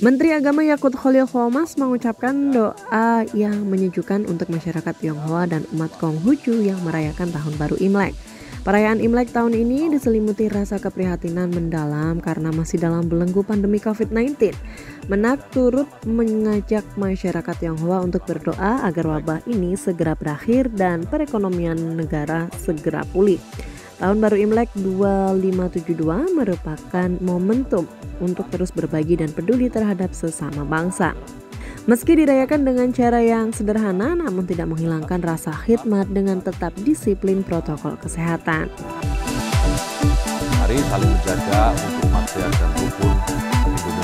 Menteri Agama Yaqut Cholil Quomas mengucapkan doa yang menyejukkan untuk masyarakat Tionghoa dan umat Konghucu yang merayakan Tahun Baru Imlek. Perayaan Imlek tahun ini diselimuti rasa keprihatinan mendalam karena masih dalam belenggu pandemi COVID-19. Menag turut mengajak masyarakat Tionghoa untuk berdoa agar wabah ini segera berakhir dan perekonomian negara segera pulih. Tahun Baru Imlek 2572 merupakan momentum untuk terus berbagi dan peduli terhadap sesama bangsa. Meski dirayakan dengan cara yang sederhana, namun tidak menghilangkan rasa khidmat dengan tetap disiplin protokol kesehatan. Mari saling menjaga untuk masyarakat dan rukun